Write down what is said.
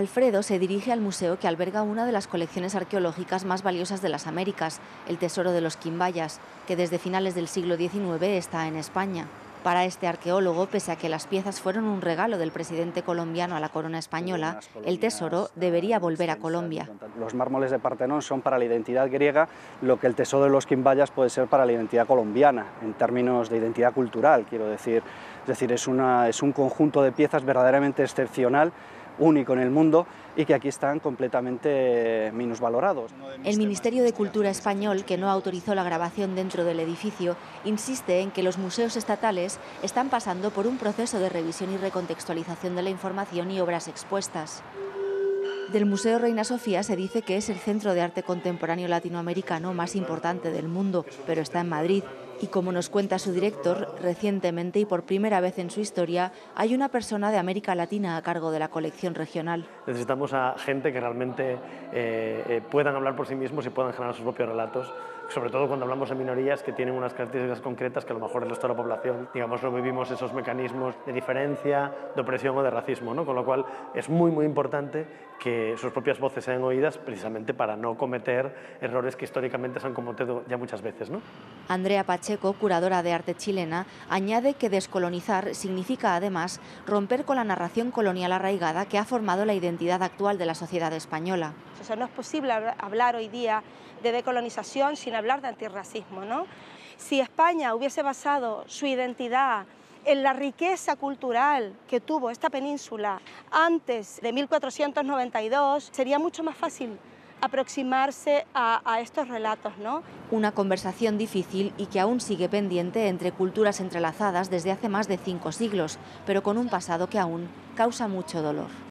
Alfredo se dirige al museo que alberga una de las colecciones arqueológicas más valiosas de las Américas, el Tesoro de los Quimbayas, que desde finales del siglo XIX está en España. Para este arqueólogo, pese a que las piezas fueron un regalo del presidente colombiano a la corona española, el tesoro debería volver a Colombia. Los mármoles de Partenón son para la identidad griega lo que el Tesoro de los Quimbayas puede ser para la identidad colombiana, en términos de identidad cultural, quiero decir. Es decir, es un conjunto de piezas verdaderamente excepcional, único en el mundo, y que aquí están completamente minusvalorados. El Ministerio de Cultura español, que no autorizó la grabación dentro del edificio, insiste en que los museos estatales están pasando por un proceso de revisión y recontextualización de la información y obras expuestas. Del Museo Reina Sofía se dice que es el centro de arte contemporáneo latinoamericano más importante del mundo, pero está en Madrid. Y como nos cuenta su director, recientemente y por primera vez en su historia, hay una persona de América Latina a cargo de la colección regional. Necesitamos a gente que realmente puedan hablar por sí mismos y puedan generar sus propios relatos, sobre todo cuando hablamos de minorías que tienen unas características concretas que a lo mejor el resto de la población, digamos, no vivimos esos mecanismos de diferencia, de opresión o de racismo, ¿no? Con lo cual es muy importante que sus propias voces sean oídas precisamente para no cometer errores que históricamente se han cometido ya muchas veces, ¿no? Andrea Pacheco, curadora de arte chilena, añade que descolonizar significa además romper con la narración colonial arraigada que ha formado la identidad actual de la sociedad española. O sea, no es posible hablar hoy día de decolonización sin hablar de antirracismo, ¿no? Si España hubiese basado su identidad en la riqueza cultural que tuvo esta península antes de 1492, sería mucho más fácil aproximarse a estos relatos, ¿no? Una conversación difícil y que aún sigue pendiente entre culturas entrelazadas desde hace más de 5 siglos, pero con un pasado que aún causa mucho dolor.